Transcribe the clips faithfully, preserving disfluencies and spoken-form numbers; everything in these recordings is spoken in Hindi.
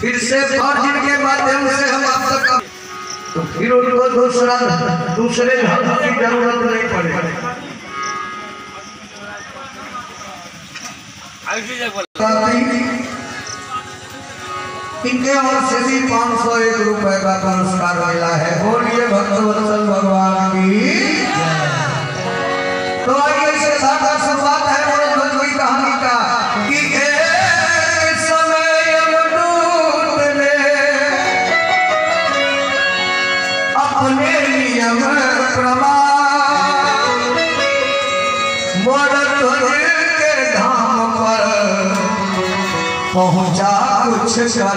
फिर से भजन के माध्यम से हम आप तक, तो फिर उनको दूसरा दूसरे धर्म की जरूरत नहीं पड़ेगी। इनके ओर से भी पाँच सौ एक रुपए का पुरस्कार मिला है। बोलिए भक्तवत्सल भगवान की। तो आइए इसके साथ शुरुआत है मोरध्वज की कहानी का कि एक समय यमदूत ने अपने नियम प्रमाण मोरध्वज के धाम पर पहुंचा कुछ कर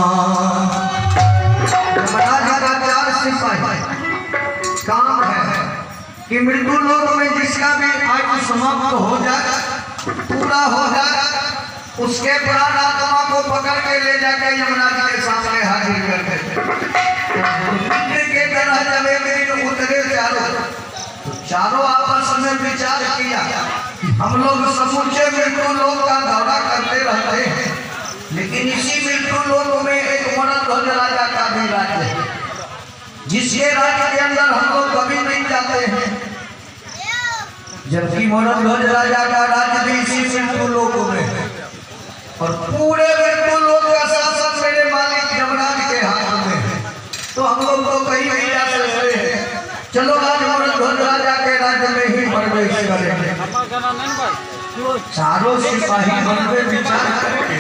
चार सिपाही काम है कि मृत्यु लोक में जिसका भी आयु समाप्त हो जाए, पूरा हो जाए, उसके प्राण आत्मा को पकड़ के ले जाके यमराज के सामने हाजिर कर देते के तरह जब एक दिन उतरे चारों, तो चारों आपस में विचार किया। हम लोग समूचे मृत्यु लोक का दौरा करते रहते हैं, लेकिन इसी मृत्यु लोक में एक मोरध्वज राजा का भी राज्य है, जिसके राज्य के अंदर हम लोग कभी नहीं जाते हैं। जबकि मोरध्वज राजा का राज्य भी इसी मृत्यु लोक में है और पूरे मृत्यु लोक का शासन मेरे मालिक यमराज के हाथ में है। तो हम लोग तो कहीं नहीं जा सकते हैं। चलो आज मोरध्वज राजा के राज्य में ही प्रवेश करेंगे। चारों सिपाही मन में विचार करके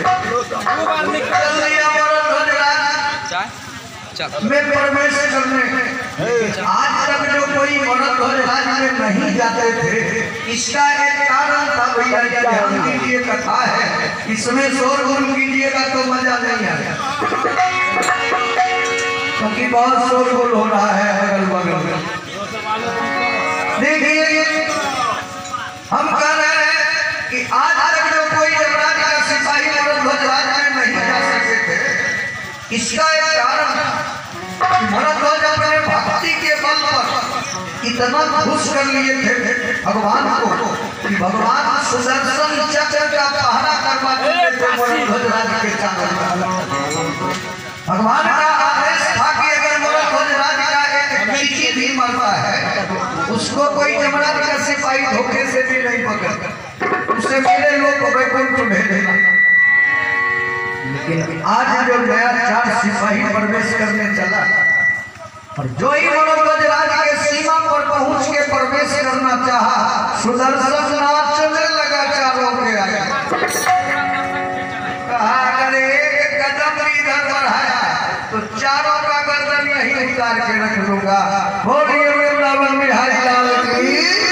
में प्रवेश करने। आज तक जो कोई मोरध्वज राज में नहीं जाते थे, इसका एक कारण था। भैया ध्यान कीजिए, कथा है, इसमें शोरगुल कीजिएगा तो मजा नहीं आएगा, क्योंकि बहुत शोरगुल हो रहा है अगल बगल में। देखिए हम कह रहे हैं कि आज तक जो कोई यमराज का सिपाही मोरध्वज राज में नहीं जा सकते थे, इसका एक कारण था। मोरध्वज अपने भक्ति के बल पर इतना खुश कर लिए थे भगवान को कि भगवान सुदर्शन चक्र का पहरा करवाते थे मोरध्वज राज के चारों। भगवान का आदेश था कि अगर मोरध्वज राज का एक चीटी भी मरता है, उसको कोई यमराज का सिपाही धोखे से भी नहीं पकड़ता, उसे मेरे लोग को वैकुंठ भेजेगा। लेकिन आज जो नया चार सिपाही प्रवेश करने चला और जो ही मोरध्वज राज के सीमा पर पहुंच के प्रवेश करना चाहा, सुदर्शन नाचने लगा चारों के आगे। कहा अगर एक कदम इधर बढ़ाया तो चारों का गर्दन यहीं उतार के रख लूंगा। बोलिए वृंदावन बिहारी लाल की।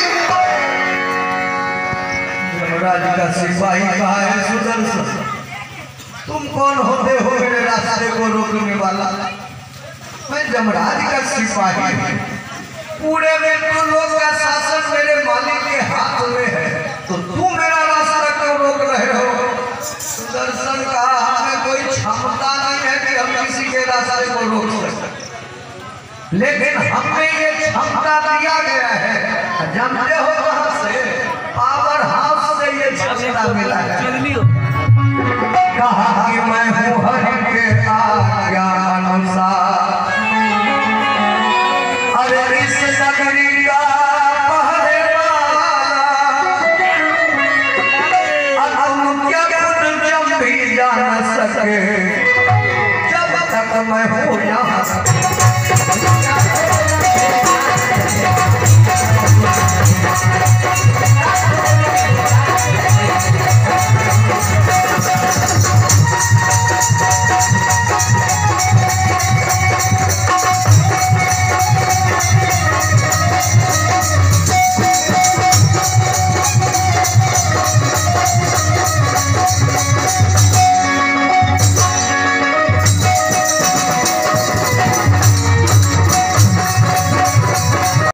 यमराज का सिपाही कहा है सुदर्शन, तुम कौन होते हो मेरे रास्ते को रोकने वाला? मैं यमराज का सिपाही हूं, पूरे मृत्यु लोक का शासन मेरे मालिक के हाथ में है, तो तुम मेरा रास्ता क्यों रोक रहे हो? सुदर्शन कहा हमें कोई क्षमता नहीं है कि हम किसी के रास्ते को रोक सकें, लेकिन हमें ये क्षमता दिया गया है। जानते हो कहां से? पावर हाउस से ये क्षमता मिला है। कहा कि मैं हूँ हरि के आज्ञा अनुसार, अरे इस नगरी का पहरेवाला, तुम क्या खुद जब भी जा न सके, जब तक मैं हूँ यहाँ।